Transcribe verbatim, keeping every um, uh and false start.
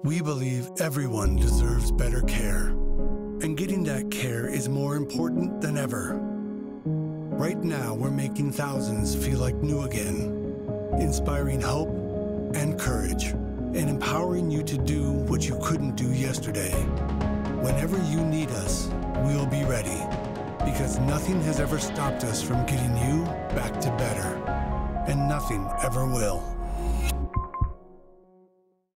We believe everyone deserves better care, and getting that care is more important than ever. Right now, we're making thousands feel like new again, inspiring hope and courage, and empowering you to do what you couldn't do yesterday. Whenever you need us, we'll be ready, because nothing has ever stopped us from getting you back to better, and nothing ever will.